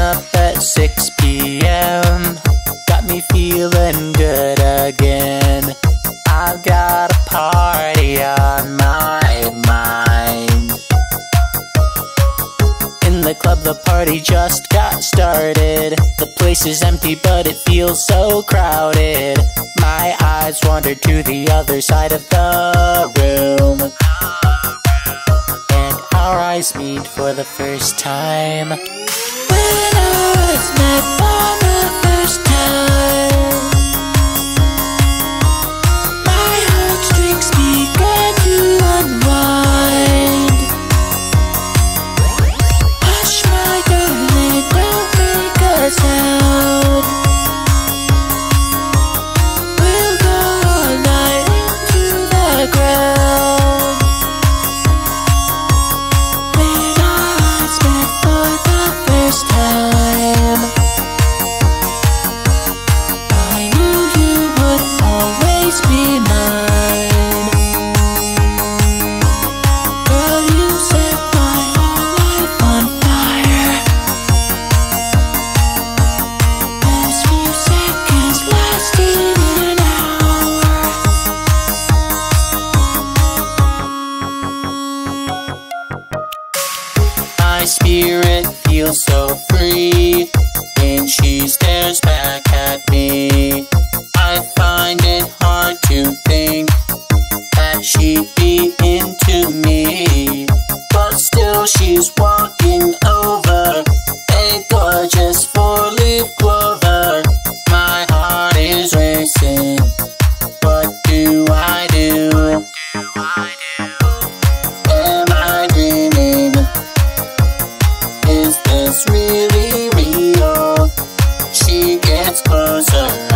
up at 6 p.m. got me feeling good again. I've got a party on my mind. In the club, the party just got started. The place is empty, but it feels so crowded. My eyes wander to the other side of the room, and our eyes meet for the first time. When our eyes met for the first time, my heartstrings began to unwind. Hush, my darling, don't make a sound. We'll go all night into the ground. When our eyes met for the first time, I knew you would always be mine. Girl, you set my whole life on fire. Those few seconds lasted an hour. My spirit feels so free when she stares back at me. I find it hard to think that she'd be into me, but still she's walking over a gorgeous four-leaf clover. My heart is racing. What do I do? Am I dreaming? Is this really real? She gets closer.